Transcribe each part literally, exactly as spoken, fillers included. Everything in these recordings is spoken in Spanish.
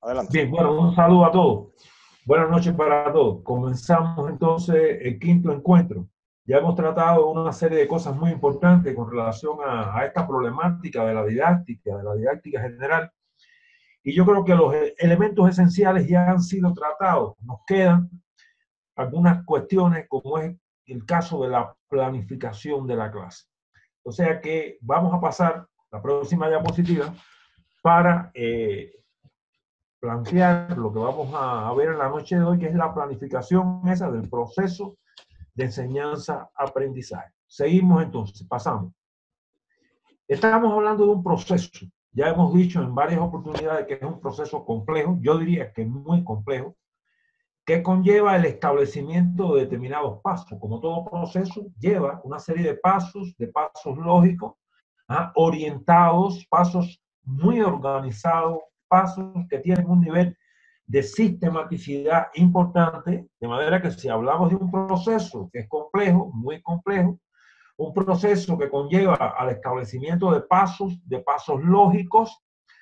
Adelante. Bien, bueno, un saludo a todos. Buenas noches para todos. Comenzamos entonces el quinto encuentro. Ya hemos tratado una serie de cosas muy importantes con relación a, a esta problemática de la didáctica, de la didáctica general. Y yo creo que los elementos esenciales ya han sido tratados. Nos quedan algunas cuestiones, como es el caso de la planificación de la clase. O sea que vamos a pasar la próxima diapositiva para eh, plantear lo que vamos a ver en la noche de hoy, que es la planificación esa del proceso de enseñanza-aprendizaje. Seguimos entonces, pasamos. Estamos hablando de un proceso. Ya hemos dicho en varias oportunidades que es un proceso complejo, yo diría que muy complejo, que conlleva el establecimiento de determinados pasos. Como todo proceso, lleva una serie de pasos, de pasos lógicos, ¿ah? orientados, pasos muy organizados, pasos que tienen un nivel de sistematicidad importante, de manera que si hablamos de un proceso que es complejo, muy complejo, un proceso que conlleva al establecimiento de pasos, de pasos lógicos,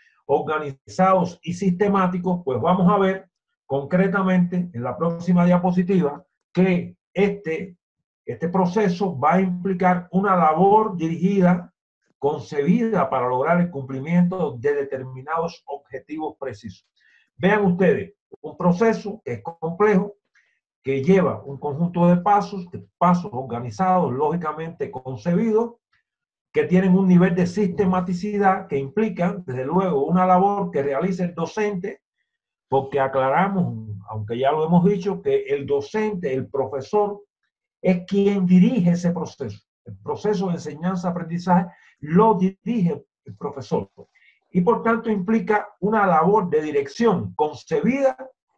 organizados y sistemáticos, pues vamos a ver concretamente en la próxima diapositiva que este, este proceso va a implicar una labor dirigida, concebida para lograr el cumplimiento de determinados objetivos precisos. Vean ustedes, un proceso que es complejo, que lleva un conjunto de pasos, de pasos organizados, lógicamente concebidos, que tienen un nivel de sistematicidad que implican, desde luego, una labor que realiza el docente, porque aclaramos, aunque ya lo hemos dicho, que el docente, el profesor, es quien dirige ese proceso. El proceso de enseñanza-aprendizaje lo dirige el profesor. Y por tanto implica una labor de dirección concebida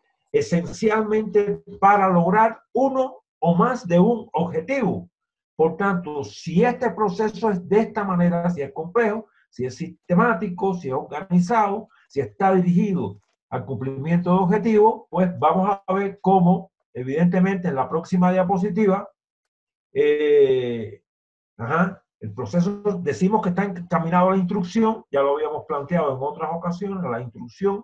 esencialmente para lograr uno o más de un objetivo. Por tanto, si este proceso es de esta manera, si es complejo, si es sistemático, si es organizado, si está dirigido al cumplimiento de objetivos, pues vamos a ver cómo, evidentemente, en la próxima diapositiva, eh, ajá, el proceso, decimos que está encaminado a la instrucción, ya lo habíamos planteado en otras ocasiones, a la instrucción,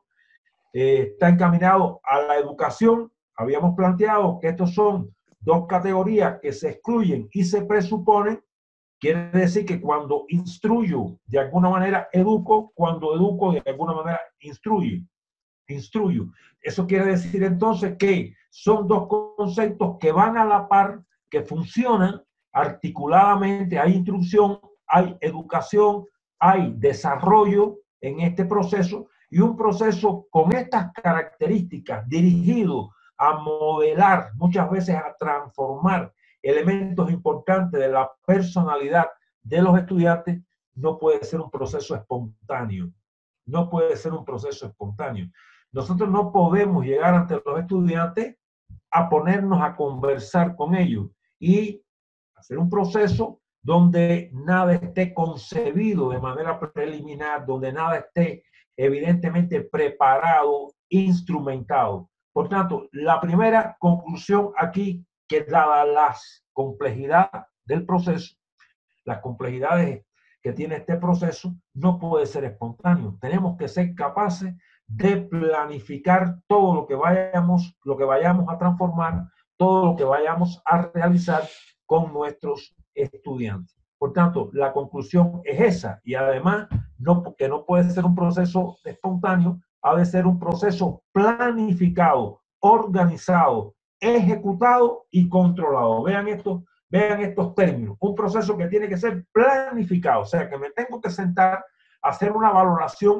eh, está encaminado a la educación. Habíamos planteado que estos son dos categorías que se excluyen y se presuponen. Quiere decir que cuando instruyo, de alguna manera educo, cuando educo, de alguna manera instruyo. instruyo. Eso quiere decir entonces que son dos conceptos que van a la par, que funcionan articuladamente. Hay instrucción, hay educación, hay desarrollo en este proceso, y un proceso con estas características dirigido a modelar, muchas veces a transformar elementos importantes de la personalidad de los estudiantes, no puede ser un proceso espontáneo. No puede ser un proceso espontáneo. Nosotros no podemos llegar ante los estudiantes a ponernos a conversar con ellos y hacer un proceso donde nada esté concebido de manera preliminar, donde nada esté evidentemente preparado, instrumentado. Por tanto, la primera conclusión aquí, que dada la complejidad del proceso, las complejidades que tiene este proceso, no puede ser espontáneo. Tenemos que ser capaces de planificar todo lo que vayamos, lo que vayamos a transformar, todo lo que vayamos a realizar con nuestros estudiantes. Por tanto, la conclusión es esa, y además, no, que no puede ser un proceso espontáneo, ha de ser un proceso planificado, organizado, ejecutado y controlado. Vean esto, vean estos términos. Un proceso que tiene que ser planificado, o sea, que me tengo que sentar a hacer una valoración,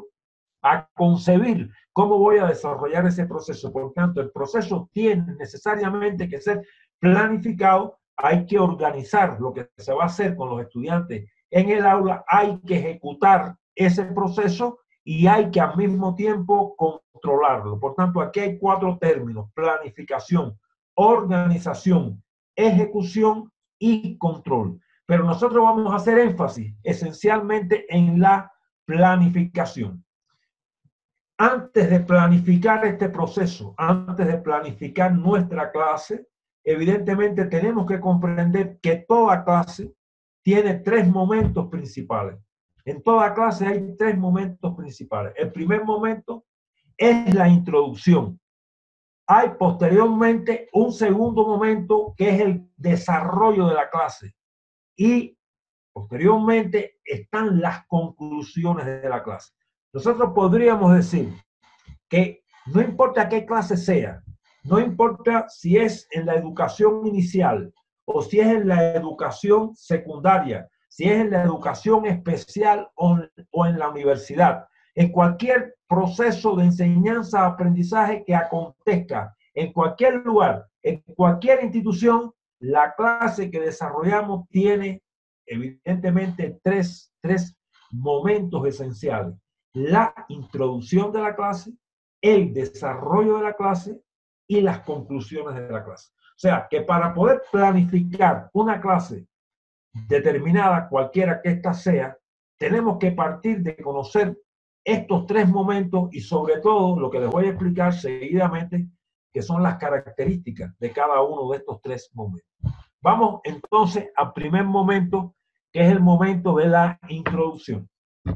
a concebir cómo voy a desarrollar ese proceso. Por tanto, el proceso tiene necesariamente que ser planificado. Hay que organizar lo que se va a hacer con los estudiantes en el aula, hay que ejecutar ese proceso y hay que al mismo tiempo controlarlo. Por tanto, aquí hay cuatro términos: planificación, organización, ejecución y control. Pero nosotros vamos a hacer énfasis esencialmente en la planificación. Antes de planificar este proceso, antes de planificar nuestra clase, evidentemente tenemos que comprender que toda clase tiene tres momentos principales. En toda clase hay tres momentos principales. El primer momento es la introducción. Hay posteriormente un segundo momento que es el desarrollo de la clase y posteriormente están las conclusiones de la clase. Nosotros podríamos decir que no importa qué clase sea, no importa si es en la educación inicial o si es en la educación secundaria, si es en la educación especial o, o en la universidad, en cualquier proceso de enseñanza-aprendizaje que acontezca, en cualquier lugar, en cualquier institución, la clase que desarrollamos tiene evidentemente tres, tres momentos esenciales. La introducción de la clase, el desarrollo de la clase y las conclusiones de la clase. O sea, que para poder planificar una clase determinada, cualquiera que ésta sea, tenemos que partir de conocer estos tres momentos y sobre todo lo que les voy a explicar seguidamente, que son las características de cada uno de estos tres momentos. Vamos entonces al primer momento, que es el momento de la introducción.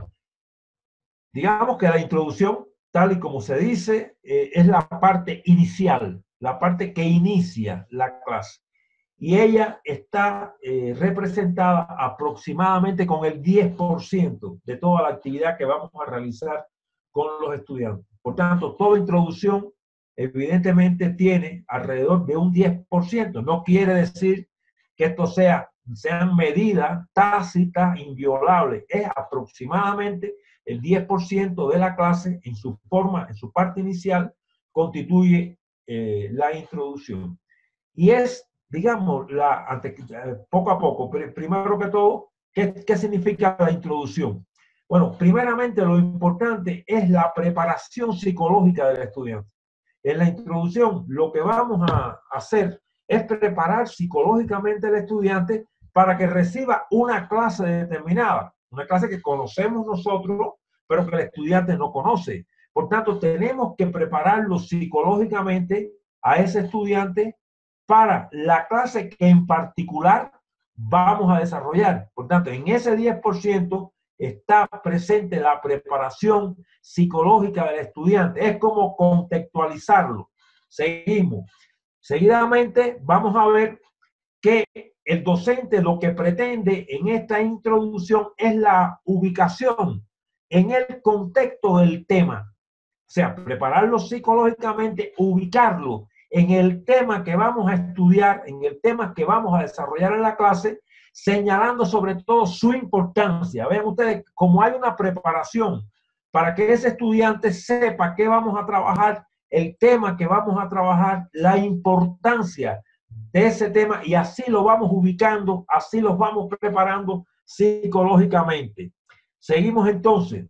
Digamos que la introducción, tal y como se dice, eh, es la parte inicial, la parte que inicia la clase. Y ella está eh, representada aproximadamente con el diez por ciento de toda la actividad que vamos a realizar con los estudiantes. Por tanto, toda introducción evidentemente tiene alrededor de un diez por ciento. No quiere decir que esto sea, sean medidas tácitas, inviolables. Es aproximadamente el diez por ciento de la clase en su forma, en su parte inicial, constituye eh, la introducción. Y es, digamos, la, ante, poco a poco, primero que todo, ¿qué, ¿qué significa la introducción? Bueno, primeramente lo importante es la preparación psicológica del estudiante. En la introducción, lo que vamos a hacer es preparar psicológicamente al estudiante para que reciba una clase determinada, una clase que conocemos nosotros, pero que el estudiante no conoce. Por tanto, tenemos que prepararlo psicológicamente a ese estudiante para la clase que en particular vamos a desarrollar. Por tanto, en ese diez por ciento está presente la preparación psicológica del estudiante. Es como contextualizarlo. Seguimos. Seguidamente vamos a ver que el docente lo que pretende en esta introducción es la ubicación en el contexto del tema. O sea, prepararlo psicológicamente, ubicarlo en el tema que vamos a estudiar, en el tema que vamos a desarrollar en la clase, señalando sobre todo su importancia. Vean ustedes, como hay una preparación para que ese estudiante sepa qué vamos a trabajar, el tema que vamos a trabajar, la importancia de ese tema, y así lo vamos ubicando, así los vamos preparando psicológicamente. Seguimos entonces.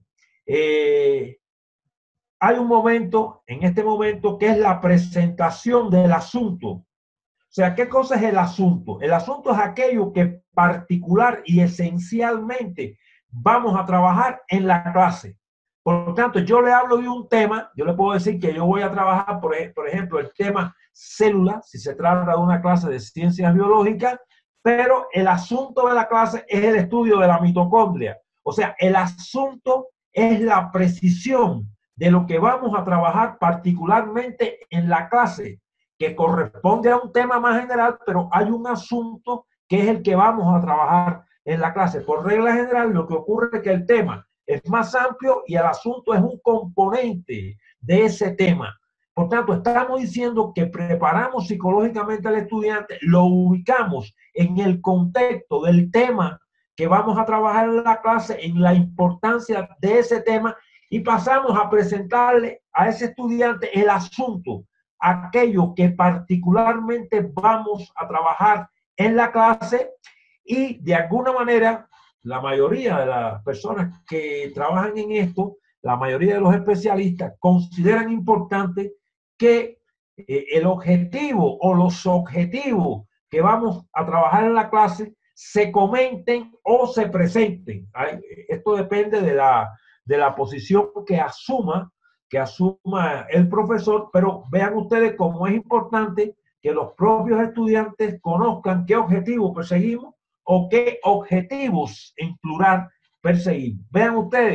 Eh, hay un momento, en este momento, que es la presentación del asunto. O sea, ¿qué cosa es el asunto? El asunto es aquello que particular y esencialmente vamos a trabajar en la clase. Por lo tanto, yo le hablo de un tema, yo le puedo decir que yo voy a trabajar, por, por ejemplo, el tema células, si se trata de una clase de ciencias biológicas, pero el asunto de la clase es el estudio de la mitocondria. O sea, el asunto es la precisión de lo que vamos a trabajar particularmente en la clase, que corresponde a un tema más general, pero hay un asunto que es el que vamos a trabajar en la clase. Por regla general, lo que ocurre es que el tema es más amplio y el asunto es un componente de ese tema. Por tanto, estamos diciendo que preparamos psicológicamente al estudiante, lo ubicamos en el contexto del tema que vamos a trabajar en la clase, en la importancia de ese tema, y pasamos a presentarle a ese estudiante el asunto, aquello que particularmente vamos a trabajar en la clase, y de alguna manera la mayoría de las personas que trabajan en esto, la mayoría de los especialistas consideran importante que eh, el objetivo o los objetivos que vamos a trabajar en la clase se comenten o se presenten. Esto depende de la, de la posición que asuma, que asuma el profesor, pero vean ustedes cómo es importante que los propios estudiantes conozcan qué objetivo perseguimos o qué objetivos en plural perseguimos. Vean ustedes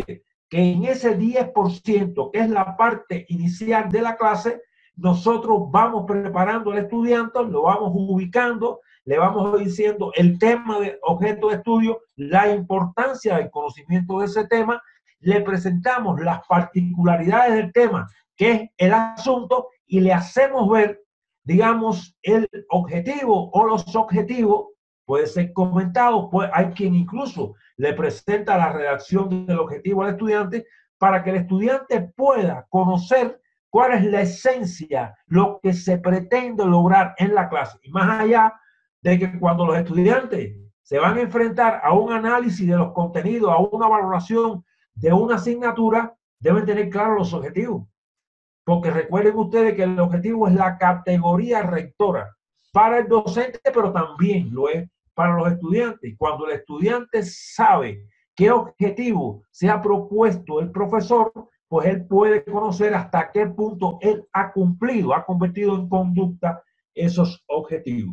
que en ese diez por ciento, que es la parte inicial de la clase, nosotros vamos preparando al estudiante, lo vamos ubicando, le vamos diciendo el tema de objeto de estudio, la importancia del conocimiento de ese tema, le presentamos las particularidades del tema, que es el asunto, y le hacemos ver, digamos, el objetivo o los objetivos. Puede ser comentado, pues hay quien incluso le presenta la redacción del objetivo al estudiante para que el estudiante pueda conocer cuál es la esencia, lo que se pretende lograr en la clase. Y más allá de que cuando los estudiantes se van a enfrentar a un análisis de los contenidos, a una valoración de una asignatura, deben tener claros los objetivos. Porque recuerden ustedes que el objetivo es la categoría rectora para el docente, pero también lo es para los estudiantes. Cuando el estudiante sabe qué objetivo se ha propuesto el profesor, pues él puede conocer hasta qué punto él ha cumplido, ha convertido en conducta esos objetivos.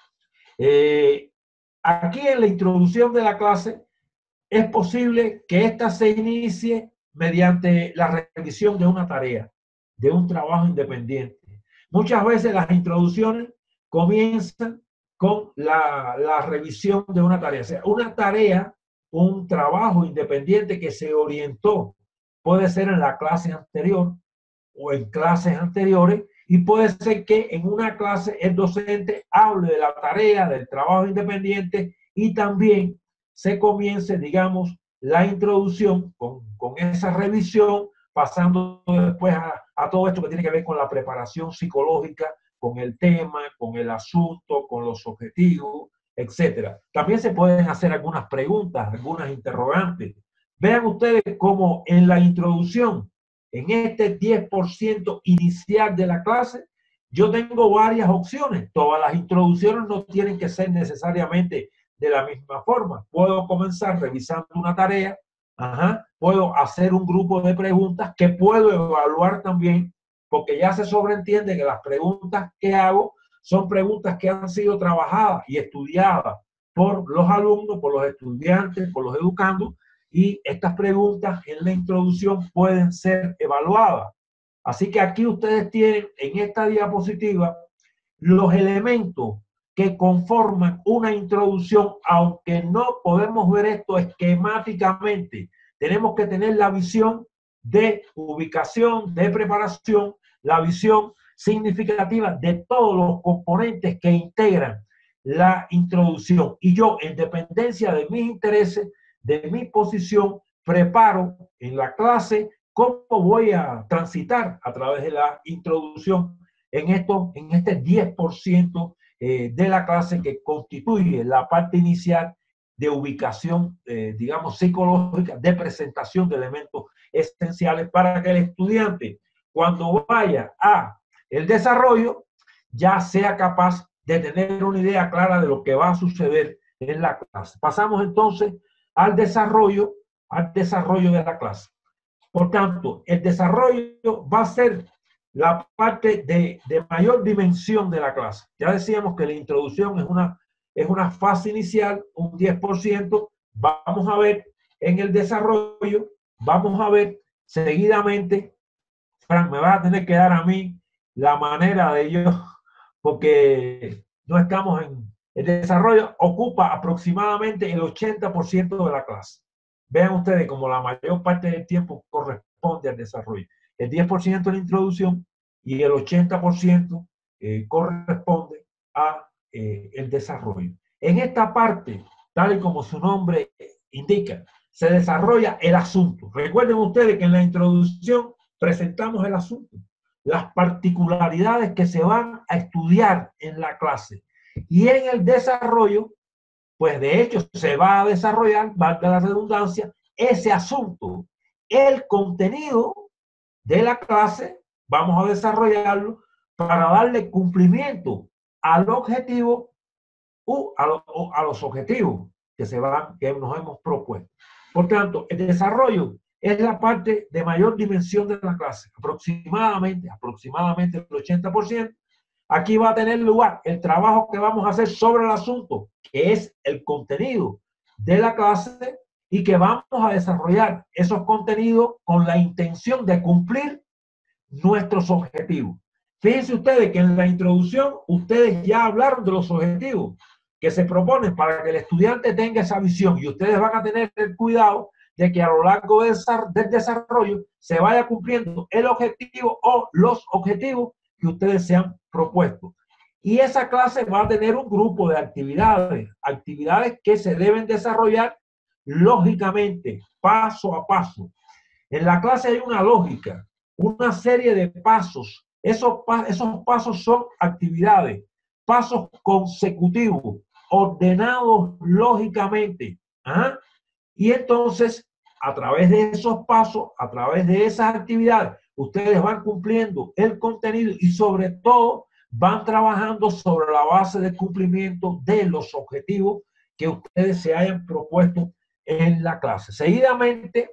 Eh, aquí en la introducción de la clase es posible que ésta se inicie mediante la revisión de una tarea, de un trabajo independiente. Muchas veces las introducciones comienzan con la, la revisión de una tarea. O sea, una tarea, un trabajo independiente que se orientó, puede ser en la clase anterior o en clases anteriores, y puede ser que en una clase el docente hable de la tarea, del trabajo independiente, y también se comience, digamos, la introducción con, con esa revisión, pasando después a, a todo esto que tiene que ver con la preparación psicológica, con el tema, con el asunto, con los objetivos, etcétera. También se pueden hacer algunas preguntas, algunas interrogantes. Vean ustedes cómo en la introducción, en este diez por ciento inicial de la clase, yo tengo varias opciones. Todas las introducciones no tienen que ser necesariamente de la misma forma. Puedo comenzar revisando una tarea, ajá, puedo hacer un grupo de preguntas que puedo evaluar también, porque ya se sobreentiende que las preguntas que hago son preguntas que han sido trabajadas y estudiadas por los alumnos, por los estudiantes, por los educandos, y estas preguntas en la introducción pueden ser evaluadas. Así que aquí ustedes tienen en esta diapositiva los elementos que conforman una introducción, aunque no podemos ver esto esquemáticamente. Tenemos que tener la visión de ubicación, de preparación, la visión significativa de todos los componentes que integran la introducción. Y yo, en dependencia de mis intereses, de mi posición, preparo en la clase cómo voy a transitar a través de la introducción en, esto, en este diez por ciento eh, de la clase que constituye la parte inicial de ubicación, eh, digamos, psicológica, de presentación de elementos esenciales para que el estudiante, cuando vaya a el desarrollo, ya sea capaz de tener una idea clara de lo que va a suceder en la clase. Pasamos entonces al desarrollo, al desarrollo de la clase. Por tanto, el desarrollo va a ser la parte de, de mayor dimensión de la clase. Ya decíamos que la introducción es una, es una fase inicial, un diez por ciento. Vamos a ver en el desarrollo, vamos a ver seguidamente, Frank, me vas a tener que dar a mí la manera de ello, porque no estamos en... El desarrollo ocupa aproximadamente el ochenta por ciento de la clase. Vean ustedes como la mayor parte del tiempo corresponde al desarrollo. El diez por ciento es la introducción y el ochenta por ciento eh, corresponde a eh, el desarrollo. En esta parte, tal y como su nombre indica, se desarrolla el asunto. Recuerden ustedes que en la introducción presentamos el asunto, las particularidades que se van a estudiar en la clase. Y en el desarrollo, pues de hecho se va a desarrollar, valga la redundancia, ese asunto. El contenido de la clase vamos a desarrollarlo para darle cumplimiento al objetivo u a, lo, o a los objetivos que, se van, que nos hemos propuesto. Por tanto, el desarrollo es la parte de mayor dimensión de la clase, aproximadamente, aproximadamente el ochenta por ciento. Aquí va a tener lugar el trabajo que vamos a hacer sobre el asunto, que es el contenido de la clase, y que vamos a desarrollar esos contenidos con la intención de cumplir nuestros objetivos. Fíjense ustedes que en la introducción ustedes ya hablaron de los objetivos que se proponen para que el estudiante tenga esa visión, y ustedes van a tener el cuidado de que a lo largo del desarrollo se vaya cumpliendo el objetivo o los objetivos que ustedes se han propuesto. Y esa clase va a tener un grupo de actividades, actividades que se deben desarrollar lógicamente, paso a paso. En la clase hay una lógica, una serie de pasos. Esos, esos pasos son actividades, pasos consecutivos, ordenados lógicamente. ¿Ah? Y entonces, a través de esos pasos, a través de esas actividades, ustedes van cumpliendo el contenido y sobre todo van trabajando sobre la base del cumplimiento de los objetivos que ustedes se hayan propuesto en la clase. Seguidamente,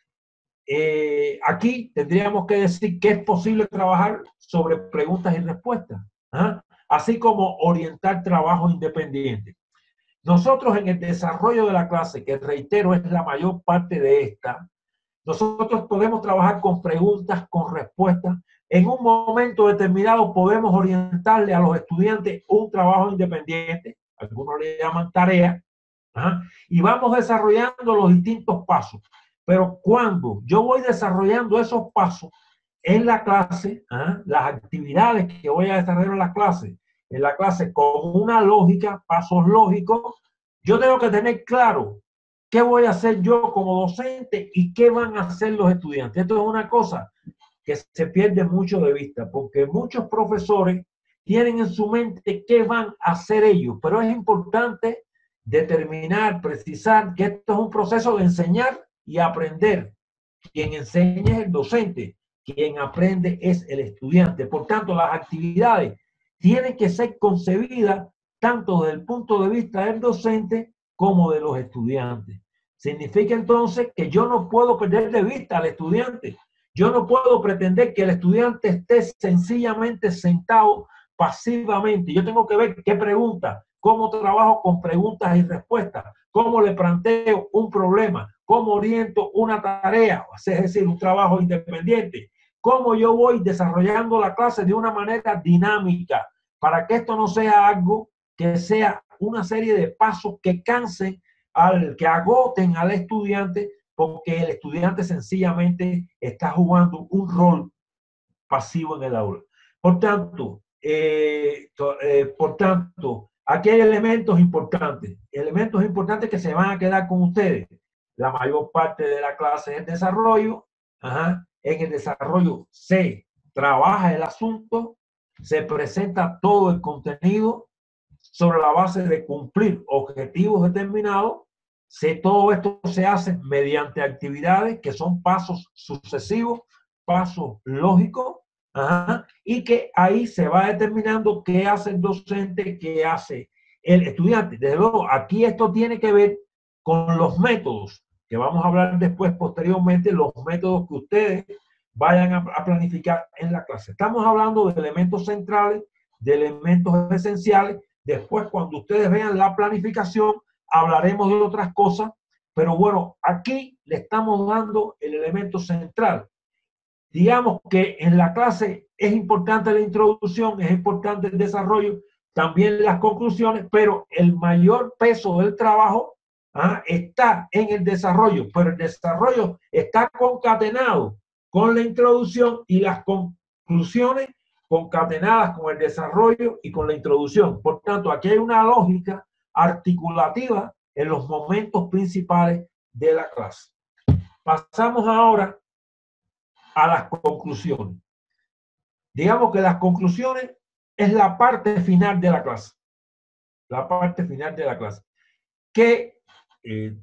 eh, aquí tendríamos que decir que es posible trabajar sobre preguntas y respuestas, ¿ah? Así como orientar trabajo independiente. Nosotros en el desarrollo de la clase, que reitero es la mayor parte de esta, nosotros podemos trabajar con preguntas, con respuestas. En un momento determinado podemos orientarle a los estudiantes un trabajo independiente, algunos le llaman tarea, ¿ah? Y vamos desarrollando los distintos pasos. Pero cuando yo voy desarrollando esos pasos en la clase, ¿ah? Las actividades que voy a desarrollar en la clase, en la clase con una lógica, pasos lógicos, yo tengo que tener claro qué voy a hacer yo como docente y qué van a hacer los estudiantes. Esto es una cosa que se pierde mucho de vista, porque muchos profesores tienen en su mente qué van a hacer ellos, pero es importante determinar, precisar que esto es un proceso de enseñar y aprender. Quien enseña es el docente, quien aprende es el estudiante. Por tanto, las actividades tienen que ser concebidas tanto desde el punto de vista del docente como de los estudiantes. Significa entonces que yo no puedo perder de vista al estudiante. Yo no puedo pretender que el estudiante esté sencillamente sentado pasivamente. Yo tengo que ver qué pregunta, cómo trabajo con preguntas y respuestas, cómo le planteo un problema, cómo oriento una tarea, es decir, un trabajo independiente, cómo yo voy desarrollando la clase de una manera dinámica para que esto no sea algo que sea una serie de pasos que cansen, al, que agoten al estudiante, porque el estudiante sencillamente está jugando un rol pasivo en el aula. Por tanto, eh, eh, por tanto, aquí hay elementos importantes, elementos importantes que se van a quedar con ustedes. La mayor parte de la clase es el desarrollo. Ajá. En el desarrollo se trabaja el asunto, se presenta todo el contenido sobre la base de cumplir objetivos determinados. Se, todo esto se hace mediante actividades que son pasos sucesivos, pasos lógicos, ajá, y que ahí se va determinando qué hace el docente, qué hace el estudiante. Desde luego, aquí esto tiene que ver con los métodos, que vamos a hablar después, posteriormente, los métodos que ustedes vayan a, a planificar en la clase. Estamos hablando de elementos centrales, de elementos esenciales. Después, cuando ustedes vean la planificación, hablaremos de otras cosas, pero bueno, aquí le estamos dando el elemento central. Digamos que en la clase es importante la introducción, es importante el desarrollo, también las conclusiones, pero el mayor peso del trabajo ¿ah? está en el desarrollo, pero el desarrollo está concatenado con la introducción y las conclusiones concatenadas con el desarrollo y con la introducción. Por tanto, aquí hay una lógica articulativa en los momentos principales de la clase. Pasamos ahora a las conclusiones. Digamos que las conclusiones es la parte final de la clase. La parte final de la clase. Que eh,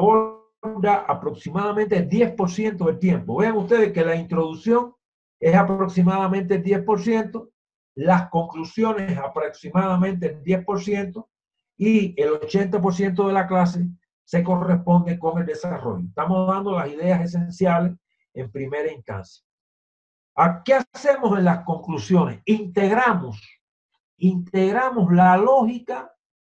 aborda aproximadamente el diez por ciento del tiempo. Vean ustedes que la introducción es aproximadamente el diez por ciento, las conclusiones aproximadamente el diez por ciento y el ochenta por ciento de la clase se corresponde con el desarrollo. Estamos dando las ideas esenciales en primera instancia. ¿Qué hacemos en las conclusiones? Integramos, integramos la lógica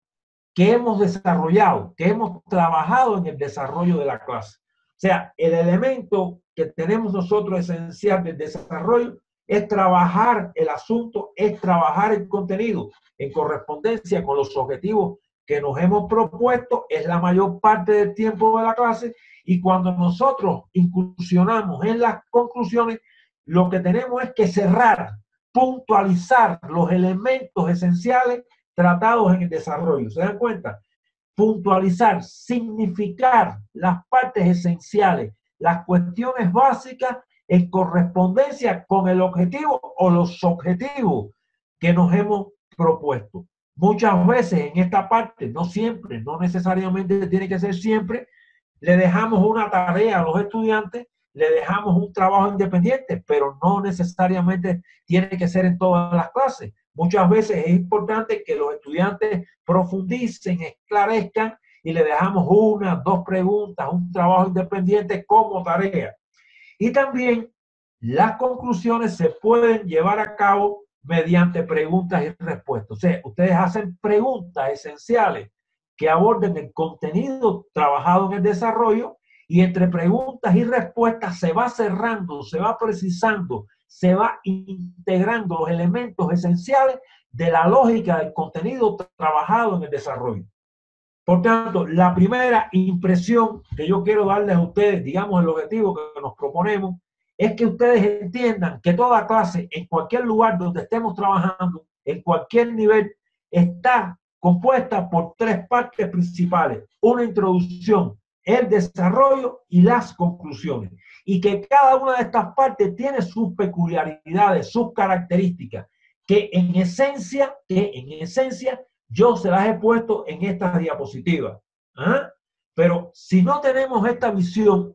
que hemos desarrollado, que hemos trabajado en el desarrollo de la clase. O sea, el elemento que tenemos nosotros esencial del desarrollo es trabajar el asunto, es trabajar el contenido en correspondencia con los objetivos que nos hemos propuesto, es la mayor parte del tiempo de la clase, y cuando nosotros incursionamos en las conclusiones, lo que tenemos es que cerrar, puntualizar los elementos esenciales tratados en el desarrollo. ¿Se dan cuenta? Puntualizar, significar las partes esenciales, las cuestiones básicas en correspondencia con el objetivo o los objetivos que nos hemos propuesto. Muchas veces en esta parte, no siempre, no necesariamente tiene que ser siempre, le dejamos una tarea a los estudiantes, le dejamos un trabajo independiente, pero no necesariamente tiene que ser en todas las clases. Muchas veces es importante que los estudiantes profundicen, esclarezcan y le dejamos una, dos preguntas, un trabajo independiente como tarea. Y también las conclusiones se pueden llevar a cabo mediante preguntas y respuestas. O sea, ustedes hacen preguntas esenciales que aborden el contenido trabajado en el desarrollo, y entre preguntas y respuestas se va cerrando, se va precisando, se va integrando los elementos esenciales de la lógica del contenido trabajado en el desarrollo. Por tanto, la primera impresión que yo quiero darles a ustedes, digamos el objetivo que nos proponemos, es que ustedes entiendan que toda clase, en cualquier lugar donde estemos trabajando, en cualquier nivel, está compuesta por tres partes principales: una introducción, el desarrollo y las conclusiones. Y que cada una de estas partes tiene sus peculiaridades, sus características, que en esencia, que en esencia yo se las he puesto en estas diapositivas. ¿Ah? Pero si no tenemos esta visión,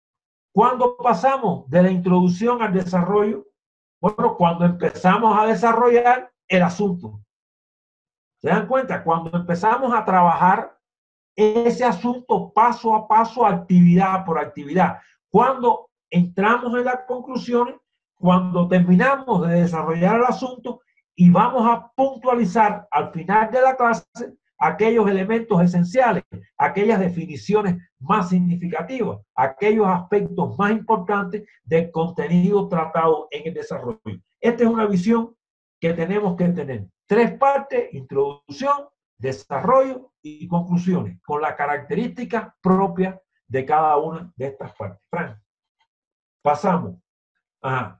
¿cuándo pasamos de la introducción al desarrollo? Bueno, cuando empezamos a desarrollar el asunto. ¿Se dan cuenta? Cuando empezamos a trabajar ese asunto paso a paso, actividad por actividad. Cuando entramos en las conclusiones, cuando terminamos de desarrollar el asunto y vamos a puntualizar al final de la clase aquellos elementos esenciales, aquellas definiciones más significativas, aquellos aspectos más importantes del contenido tratado en el desarrollo. Esta es una visión que tenemos que tener. Tres partes: introducción, desarrollo y conclusiones, con las características propias de cada una de estas partes. Fran, pasamos. Ajá.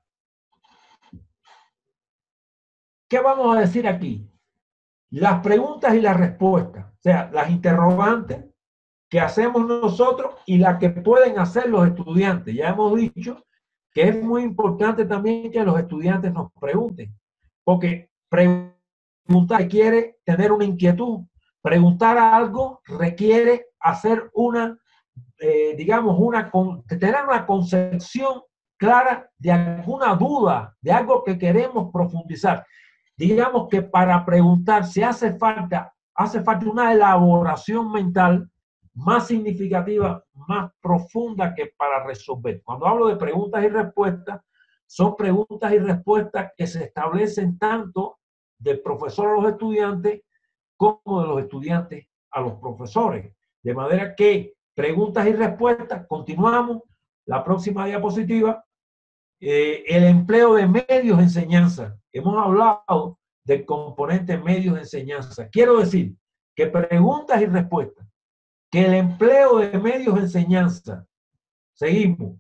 ¿Qué vamos a decir aquí? Las preguntas y las respuestas, o sea, las interrogantes que hacemos nosotros y las que pueden hacer los estudiantes. Ya hemos dicho que es muy importante también que los estudiantes nos pregunten, porque preguntar requiere tener una inquietud. Preguntar algo requiere hacer una, eh, digamos, una, tener una concepción clara de alguna duda, de algo que queremos profundizar. Digamos que para preguntar se hace falta, hace falta una elaboración mental más significativa, más profunda que para resolver. Cuando hablo de preguntas y respuestas, son preguntas y respuestas que se establecen tanto del profesor a los estudiantes como de los estudiantes a los profesores. De manera que preguntas y respuestas, continuamos, la próxima diapositiva, eh, el empleo de medios de enseñanza. Hemos hablado del componente medios de enseñanza. Quiero decir que preguntas y respuestas, que el empleo de medios de enseñanza, seguimos,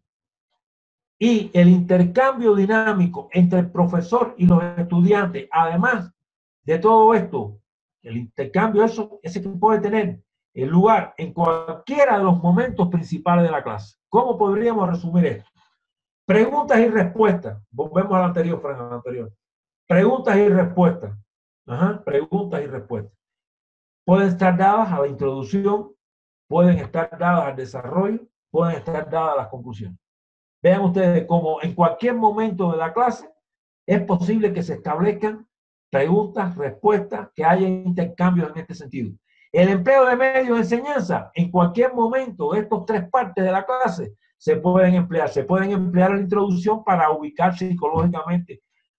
y el intercambio dinámico entre el profesor y los estudiantes, además de todo esto, el intercambio, eso, ese que puede tener el lugar en cualquiera de los momentos principales de la clase. ¿Cómo podríamos resumir esto? Preguntas y respuestas. Volvemos al anterior, Fran, al anterior. Preguntas y respuestas. Ajá, preguntas y respuestas. Pueden estar dadas a la introducción, pueden estar dadas al desarrollo, pueden estar dadas a las conclusiones. Vean ustedes cómo en cualquier momento de la clase es posible que se establezcan preguntas, respuestas, que haya intercambios en este sentido. El empleo de medios de enseñanza, en cualquier momento de estas tres partes de la clase, se pueden emplear. Se pueden emplear en la introducción para ubicar psicológicamente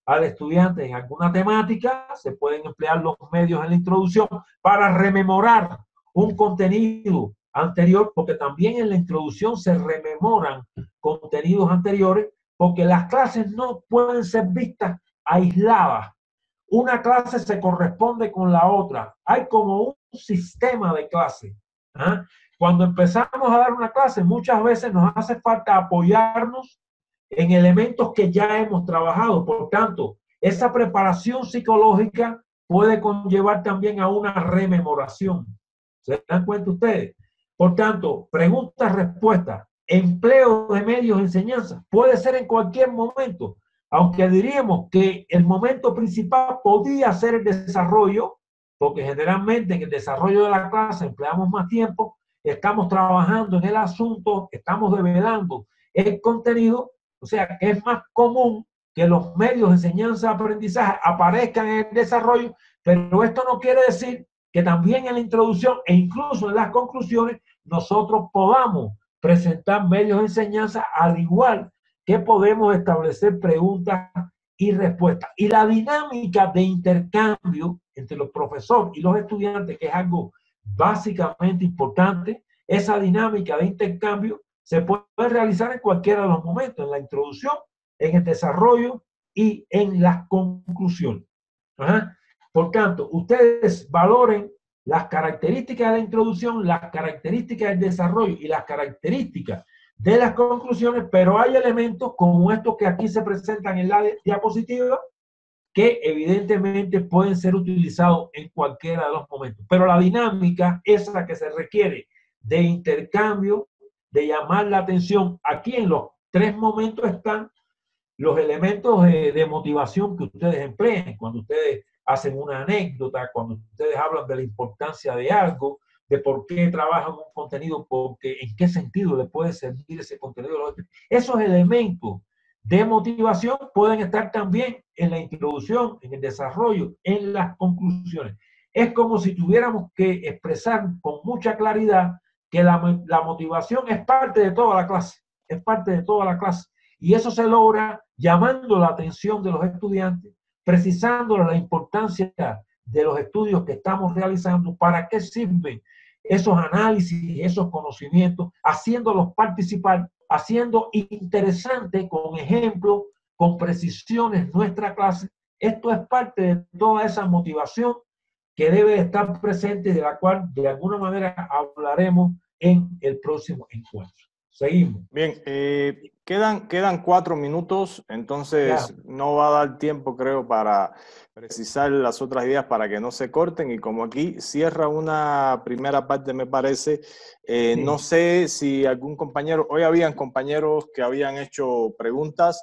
al estudiante en alguna temática, se pueden emplear los medios en la introducción para rememorar un contenido anterior, porque también en la introducción se rememoran contenidos anteriores, porque las clases no pueden ser vistas aisladas. Una clase se corresponde con la otra. Hay como un sistema de clase. ¿Ah? Cuando empezamos a dar una clase, muchas veces nos hace falta apoyarnos en elementos que ya hemos trabajado. Por tanto, esa preparación psicológica puede conllevar también a una rememoración. ¿Se dan cuenta ustedes? Por tanto, preguntas, respuestas, empleo de medios de enseñanza puede ser en cualquier momento, aunque diríamos que el momento principal podría ser el desarrollo, porque generalmente en el desarrollo de la clase empleamos más tiempo, estamos trabajando en el asunto, estamos develando el contenido, o sea que es más común que los medios de enseñanza y aprendizaje aparezcan en el desarrollo, pero esto no quiere decir que también en la introducción e incluso en las conclusiones nosotros podamos presentar medios de enseñanza, al igual que podemos establecer preguntas y respuestas. Y la dinámica de intercambio entre los profesores y los estudiantes, que es algo básicamente importante, esa dinámica de intercambio se puede realizar en cualquiera de los momentos, en la introducción, en el desarrollo y en las conclusiones. Ajá. Por tanto, ustedes valoren las características de la introducción, las características del desarrollo y las características de las conclusiones, pero hay elementos como estos que aquí se presentan en la diapositiva que evidentemente pueden ser utilizados en cualquiera de los momentos. Pero la dinámica es la que se requiere de intercambio, de llamar la atención. Aquí en los tres momentos están los elementos de, de motivación que ustedes empleen, cuando ustedes hacen una anécdota, cuando ustedes hablan de la importancia de algo, de por qué trabajan un contenido, porque en qué sentido le puede servir ese contenido. Esos elementos de motivación pueden estar también en la introducción, en el desarrollo, en las conclusiones. Es como si tuviéramos que expresar con mucha claridad que la, la motivación es parte de toda la clase, es parte de toda la clase. Y eso se logra llamando la atención de los estudiantes, precisando la importancia de los estudios que estamos realizando, para qué sirven esos análisis, esos conocimientos, haciéndolos participar, haciendo interesante con ejemplos, con precisiones nuestra clase. Esto es parte de toda esa motivación que debe estar presente, de la cual de alguna manera hablaremos en el próximo encuentro. Seguimos. Bien, eh, quedan, quedan cuatro minutos, entonces Ya. no va a dar tiempo, creo, para precisar las otras ideas para que no se corten. Y como aquí cierra una primera parte, me parece, eh, Sí. no sé si algún compañero, hoy habían compañeros que habían hecho preguntas,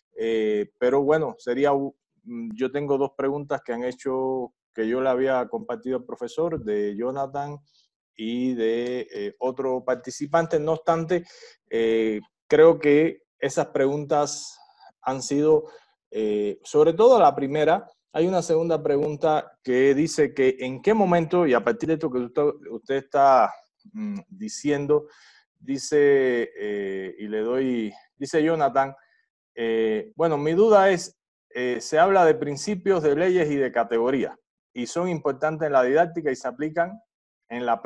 eh, pero bueno, sería, yo tengo dos preguntas que han hecho, que yo le había compartido al profesor, de Jonathan y de eh, otro participante. No obstante, eh, creo que esas preguntas han sido, eh, sobre todo la primera. Hay una segunda pregunta que dice que en qué momento, y a partir de esto que usted, usted está mm, diciendo, dice, eh, y le doy, dice Jonathan, eh, bueno, mi duda es, eh, se habla de principios, de leyes y de categorías, y son importantes en la didáctica y se aplican en la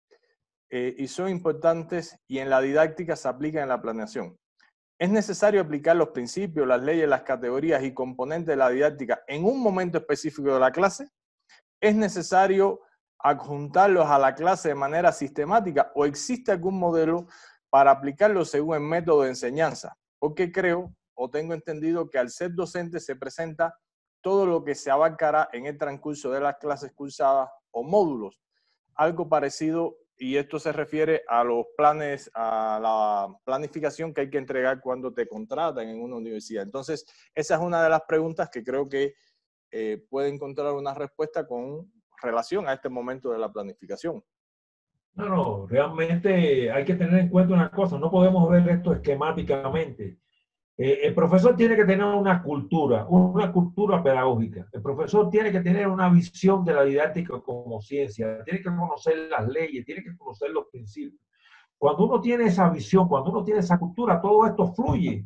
eh, y son importantes y en la didáctica se aplican en la planeación. ¿Es necesario aplicar los principios, las leyes, las categorías y componentes de la didáctica en un momento específico de la clase? ¿Es necesario adjuntarlos a la clase de manera sistemática o existe algún modelo para aplicarlos según el método de enseñanza? Porque creo o tengo entendido que al ser docente se presenta todo lo que se abarcará en el transcurso de las clases cursadas o módulos. Algo parecido, y esto se refiere a los planes, a la planificación que hay que entregar cuando te contratan en una universidad. Entonces, esa es una de las preguntas que creo que eh, puede encontrar una respuesta con relación a este momento de la planificación. No, no, realmente hay que tener en cuenta una cosa, no podemos ver esto esquemáticamente. Eh, el profesor tiene que tener una cultura, una cultura pedagógica. El profesor tiene que tener una visión de la didáctica como ciencia, tiene que conocer las leyes, tiene que conocer los principios. Cuando uno tiene esa visión, cuando uno tiene esa cultura, todo esto fluye,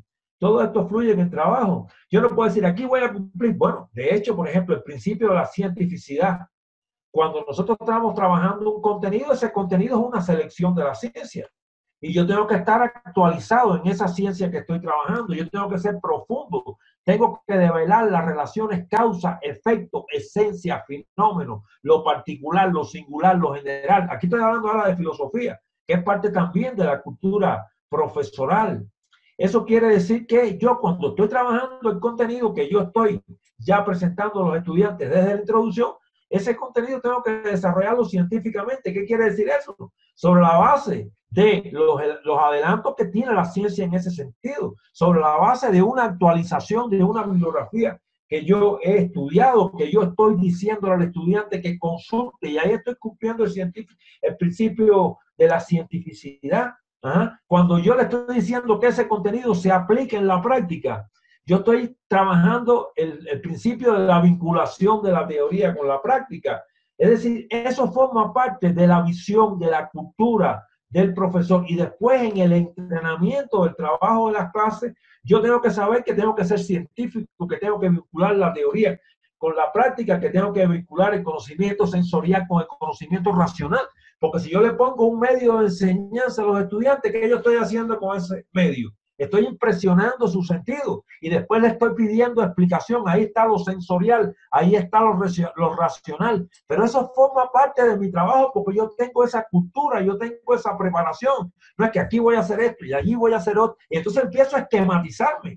todo esto fluye en el trabajo. Yo no puedo decir, aquí voy a cumplir. Bueno, de hecho, por ejemplo, el principio de la cientificidad. Cuando nosotros estamos trabajando un contenido, ese contenido es una selección de la ciencia. Y yo tengo que estar actualizado en esa ciencia que estoy trabajando. Yo tengo que ser profundo. Tengo que develar las relaciones causa, efecto, esencia, fenómeno, lo particular, lo singular, lo general. Aquí estoy hablando ahora de filosofía, que es parte también de la cultura profesoral. Eso quiere decir que yo, cuando estoy trabajando el contenido que yo estoy ya presentando a los estudiantes desde la introducción, ese contenido tengo que desarrollarlo científicamente. ¿Qué quiere decir eso? Sobre la base de los, los adelantos que tiene la ciencia en ese sentido, sobre la base de una actualización de una bibliografía que yo he estudiado, que yo estoy diciendo al estudiante que consulte, y ahí estoy cumpliendo el, el principio de la cientificidad. Ajá. Cuando yo le estoy diciendo que ese contenido se aplique en la práctica, yo estoy trabajando el, el principio de la vinculación de la teoría con la práctica. Es decir, eso forma parte de la visión, de la cultura del profesor. Y después, en el entrenamiento del trabajo de las clases, yo tengo que saber que tengo que ser científico, que tengo que vincular la teoría con la práctica, que tengo que vincular el conocimiento sensorial con el conocimiento racional. Porque si yo le pongo un medio de enseñanza a los estudiantes, ¿qué yo estoy haciendo con ese medio? Estoy impresionando su sentido y después le estoy pidiendo explicación. Ahí está lo sensorial, ahí está lo, lo racional. Pero eso forma parte de mi trabajo porque yo tengo esa cultura, yo tengo esa preparación. No es que aquí voy a hacer esto y allí voy a hacer otro. Y entonces empiezo a esquematizarme.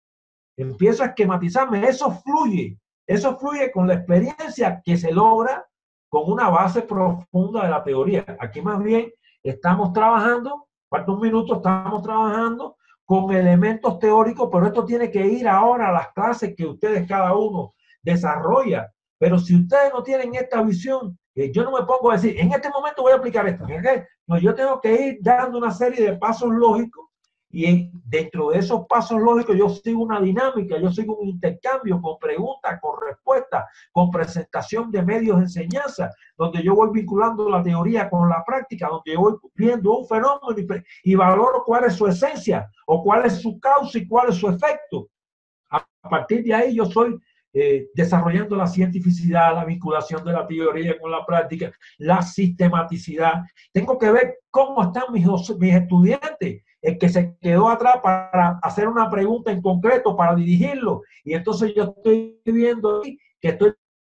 Empiezo a esquematizarme. Eso fluye. Eso fluye con la experiencia que se logra con una base profunda de la teoría. Aquí más bien estamos trabajando, falta un minuto, estamos trabajando con elementos teóricos, pero esto tiene que ir ahora a las clases que ustedes cada uno desarrolla. Pero si ustedes no tienen esta visión, eh, yo no me pongo a decir, en este momento voy a aplicar esto. No, yo tengo que ir dando una serie de pasos lógicos y dentro de esos pasos lógicos yo sigo una dinámica, yo sigo un intercambio con preguntas, con respuestas, con presentación de medios de enseñanza, donde yo voy vinculando la teoría con la práctica, donde yo voy viendo un fenómeno y, y valoro cuál es su esencia, o cuál es su causa y cuál es su efecto. A partir de ahí yo estoy eh, desarrollando la cientificidad, la vinculación de la teoría con la práctica, la sistematicidad. Tengo que ver cómo están mis, mis estudiantes, el que se quedó atrás para hacer una pregunta en concreto, para dirigirlo. Y entonces yo estoy viendo que estoy